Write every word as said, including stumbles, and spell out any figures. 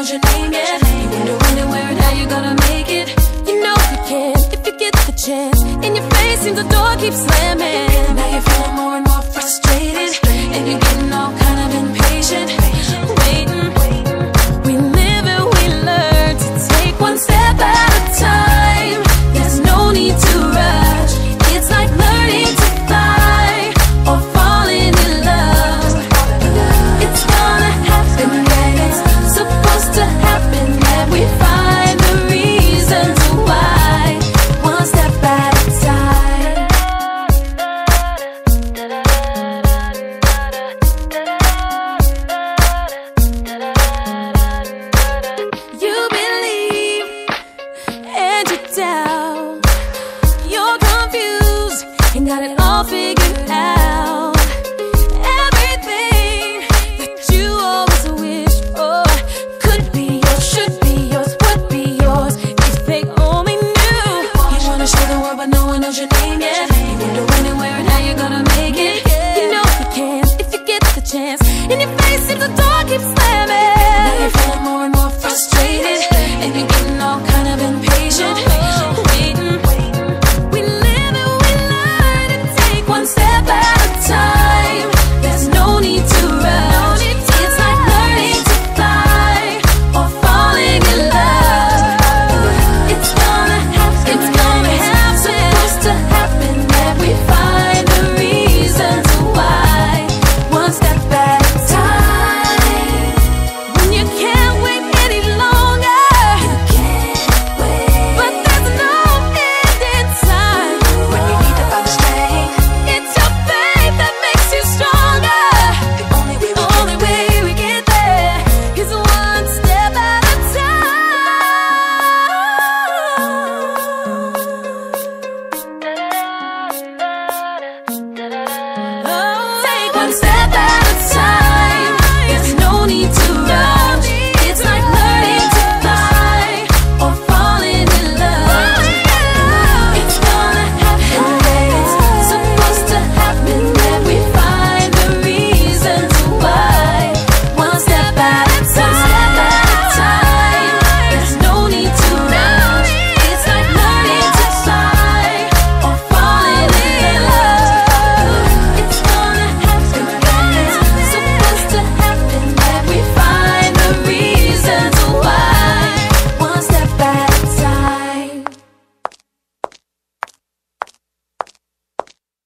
knows your name yet. You wonder when and where and how you're gonna make it. You know you can if you get the chance. In your face seems the door keeps slamming. Now you're feeling more and more frustrated, and you're getting all kind of impatient. Waiting, we live and we learn to take one step at a time. There's no need to rush. It's like learning to fly or falling in love. It's gonna happen when it's supposed to happen, and we find the reasons why. One step at a time. You believe and you doubt. You're confused and got it all figured out. Everything that you always wished for could be yours, should be yours, would be yours if they only knew. You wanna show the world but no one knows your name yet. You wonder when and where and how you're gonna make it. You know you can if you get the chance. In your face seems the door keeps slamming. Now you're feeling more and more frustrated, and you're getting all kind of impatient.